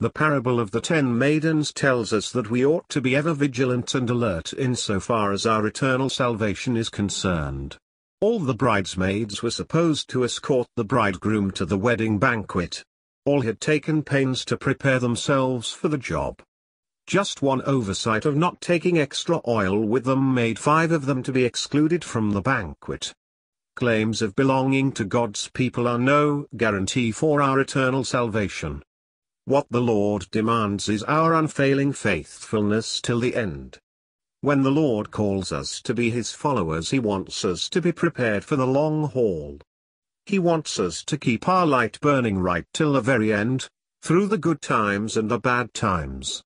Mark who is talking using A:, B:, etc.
A: The parable of the 10 maidens tells us that we ought to be ever vigilant and alert insofar as our eternal salvation is concerned. All the bridesmaids were supposed to escort the bridegroom to the wedding banquet. All had taken pains to prepare themselves for the job. Just one oversight of not taking extra oil with them made 5 of them to be excluded from the banquet. Claims of belonging to God's people are no guarantee for our eternal salvation. What the Lord demands is our unfailing faithfulness till the end. When the Lord calls us to be His followers, He wants us to be prepared for the long haul. He wants us to keep our light burning right till the very end, through the good times and the bad times.